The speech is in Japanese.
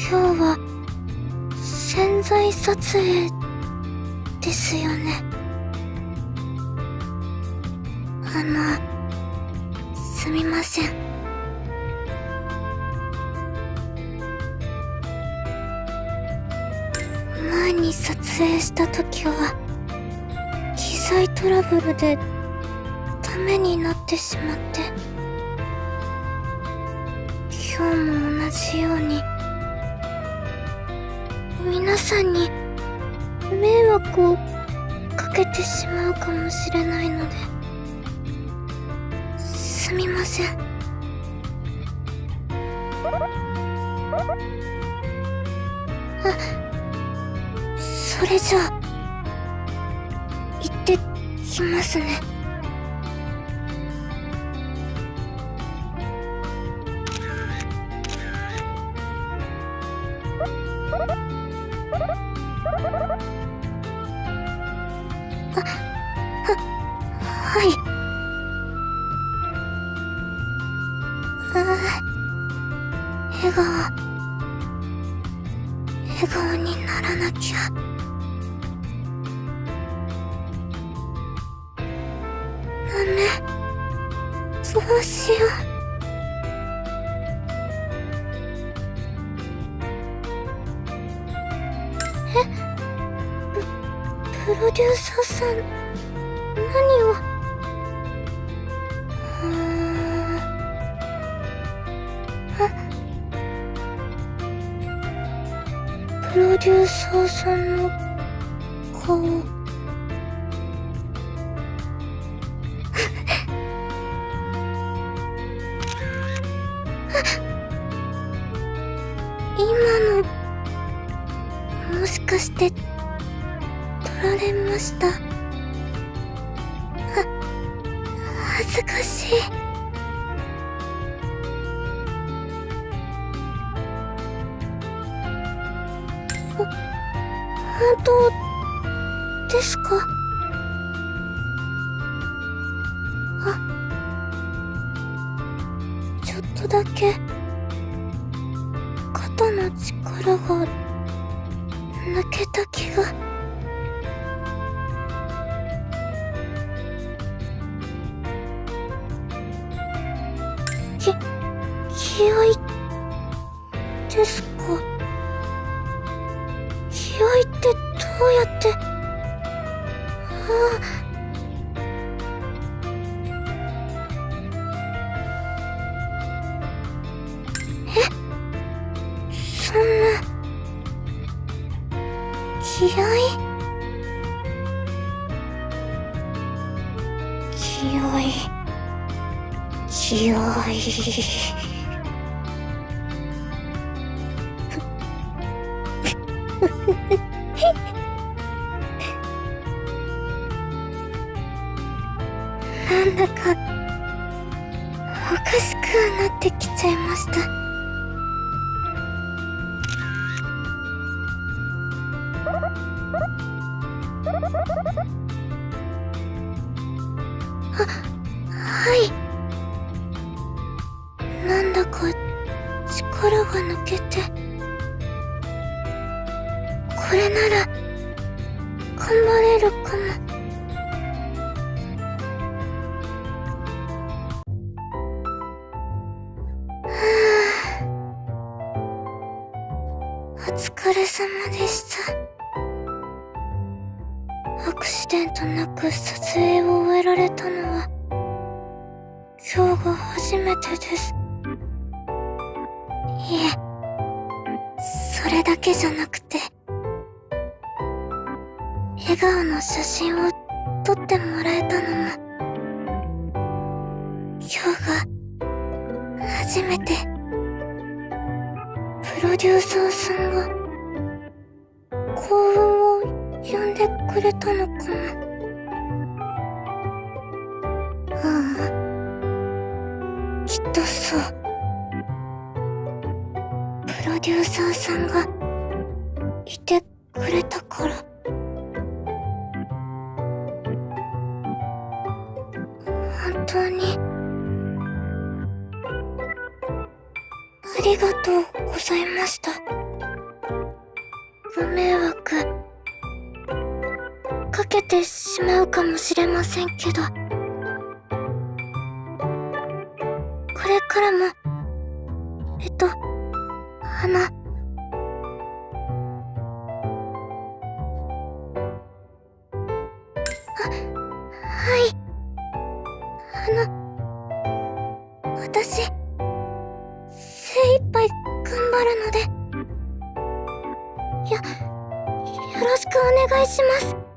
今日は宣材撮影ですよね。すみません。前に撮影した時は機材トラブルでダメになってしまって、今日も同じように皆さんに迷惑をかけてしまうかもしれないので、すみません。それじゃあ行ってきますね。はい。笑顔にならなきゃ。ダメ。どうしよう。プロデューサーさん、何を。プロデューサーさんの顔。今のもしかして撮られました？恥ずかしい。本当ですか？ちょっとだけ肩の力が抜けた気が。気合ですか？気合ってどうやって。そんな気合？気合なんだかおかしくはなってきちゃいました。はい。なんだか力が抜けて、これなら頑張れるかも。お疲れ様でした。アクシデントなく撮影を終えられたのは今日が初めてです。いえ、それだけじゃなくて、笑顔の写真を撮ってもらえたのも今日が初めて。プロデューサーさんが幸運を呼んでくれたのかな。きっとそう。プロデューサーさんがいてくれたから。本当にありがとうございました。 ご迷惑かけてしまうかもしれませんけど、これからもはい。私、精一杯頑張るので、よろしくお願いします。